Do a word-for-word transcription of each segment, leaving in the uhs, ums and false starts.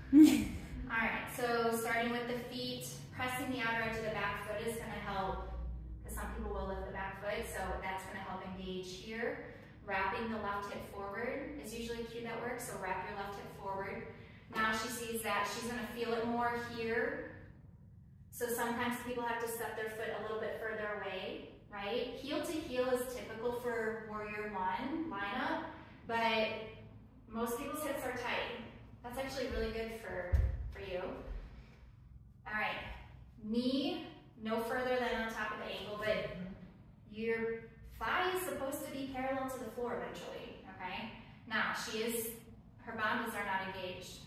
All right, so starting with the feet, pressing the outer edge of the back foot is gonna help, because some people will lift the back foot, so that's gonna help engage here. Wrapping the left hip forward is usually a cue that works, so wrap your left hip forward. Now she sees that, she's gonna feel it more here. So sometimes people have to step their foot a little bit further away, right? Heel to heel is typical for Warrior One lineup, but most people's hips are tight. That's actually really good for, for you. All right, knee no further than on top of the ankle, but your thigh is supposed to be parallel to the floor eventually, okay? Now, she is, her bandas are not engaged.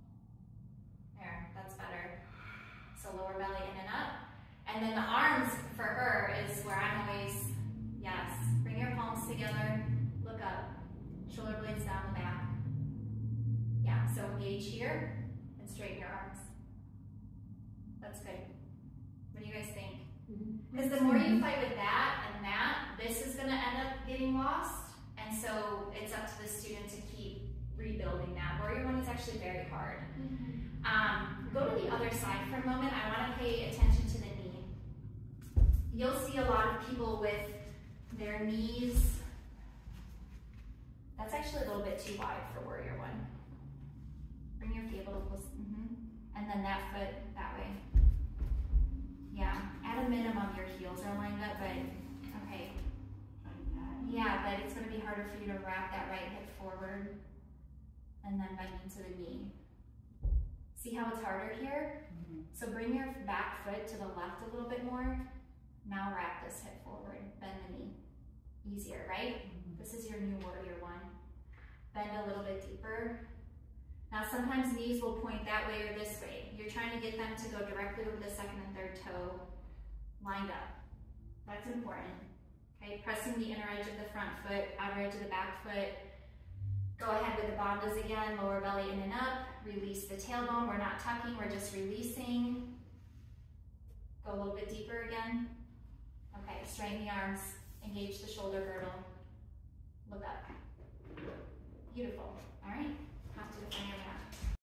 There, that's better. So lower belly in and up. And then the arms for her is where I'm always, yes, bring your palms together, look up, shoulder blades down the back. Yeah, so engage here and straighten your arms. That's good. What do you guys think? Because the more you fight with that and that, this is going to end up getting lost. And so it's up to the student to keep rebuilding that. Warrior One is actually very hard. Mm-hmm. um, go to the other side for a moment. I want to pay attention to the knee. You'll see a lot of people with their knees. That's actually a little bit too wide for Warrior One. Bring your feet a little close. Mm-hmm. And then that foot that way. Yeah, at a minimum your heels are lined up, but okay. Yeah, but it's gonna be harder for you to wrap that right hip forward and then bend into the knee. See how it's harder here? Mm-hmm. So bring your back foot to the left a little bit more. Now wrap this hip forward, bend the knee. Easier, right? Mm-hmm. This is your new Warrior One. Bend a little bit deeper. Now sometimes knees will point that way or this way. You're trying to get them to go directly over the second and third toe lined up. That's important. Okay, pressing the inner edge of the front foot, outer edge of the back foot. Go ahead with the bandas again, lower belly in and up. Release the tailbone, we're not tucking, we're just releasing. Go a little bit deeper again. Okay, straighten the arms, engage the shoulder girdle. Look up. Beautiful, all right? Have to define your back.